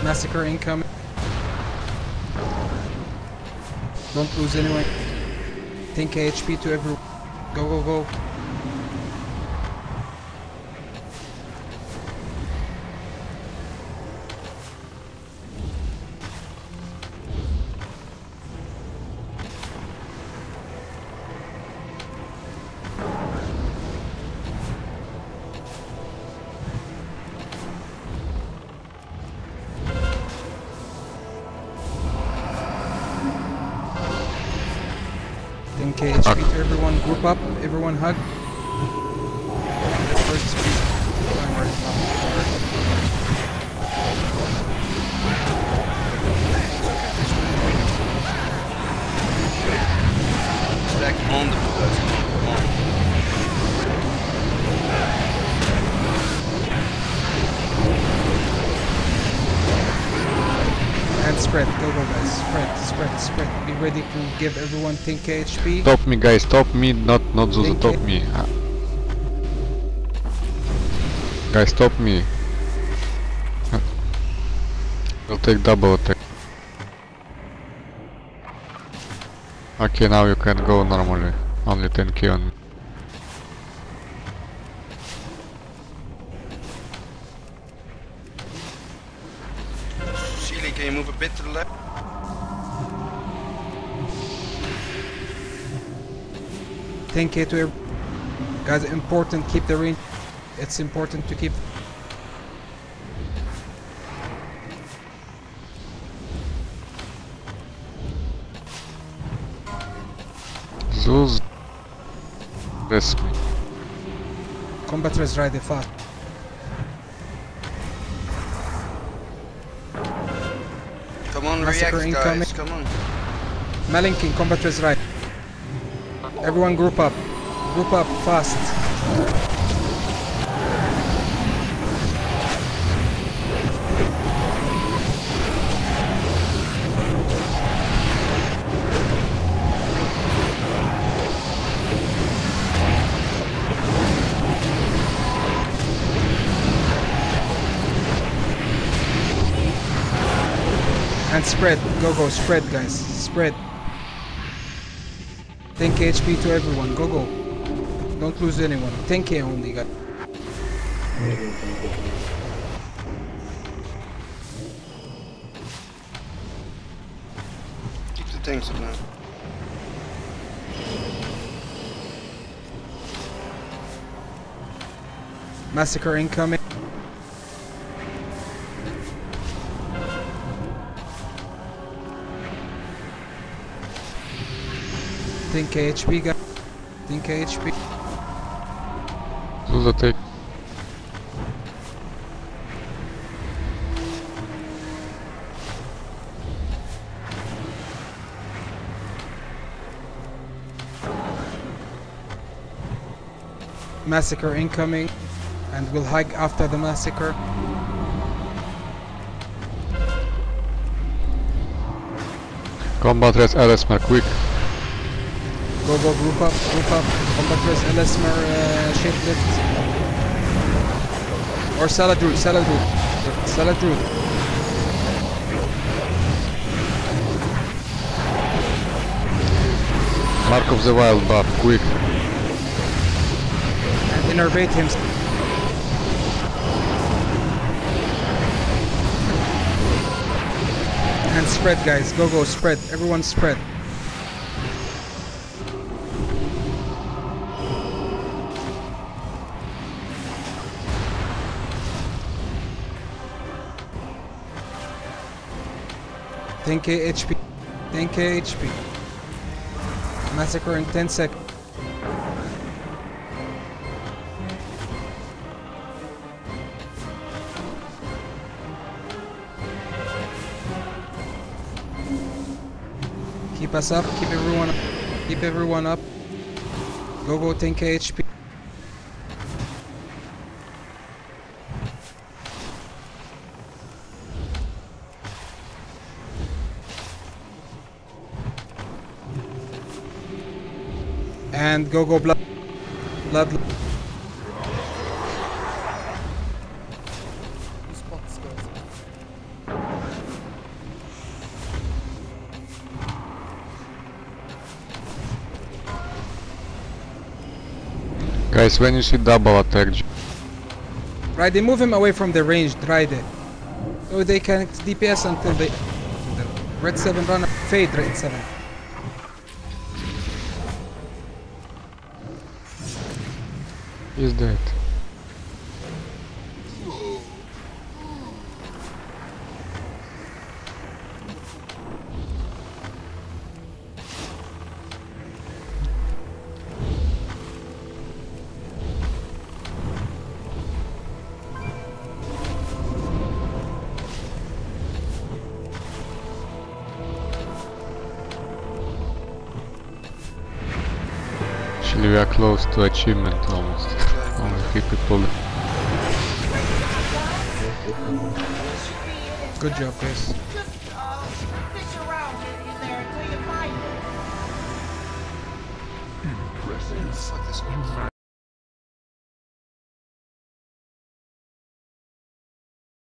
Massacre incoming. Don't lose anyone. 10k HP to everyone. Go, go, go. HP to everyone, group up, everyone hug. First speed. Stack on the guys, come on. And spread, go guys, spread. Be ready to give everyone 10k HP. Top me guys, top me, not Zuzu, top me. Guys, top me. We'll take double attack. Okay, now you can go normally. Only 10k on me. Can you move a bit to the left? Thank you to guys. Important, keep the range. It's important to keep. Zuz. Press me. Combatants right fast. Come on, Massacre react incoming. guys, come on. Malinkin, combatants right. Everyone group up fast. And spread, go, spread guys, spread. 10k HP to everyone, go. Don't lose anyone, 10k only guys. Keep the tanks up now. Massacre incoming. Think HP guys. Think HP. Zuz attack. Massacre incoming. And we'll hike after the massacre. Combat res Ellesmere, quick. Go, group up. Combat res Ellesmere, shapelift. Or Saladroot. Mark of the Wild buff, quick. And innervate him. And spread guys, go, spread. Everyone spread. Thank HP. Massacre in 10 seconds. Keep us up, keep everyone up. Go, 10k HP. And go, blood. Guys, when you see double attack, Right, they move him away from the range, right there. So they can DPS until the Red 7 runner fade Red 7. he's dead. Actually, we are close to achievement almost. Only 3 people. Good job, guys. Just fish around in there until you find it. Fuck this one.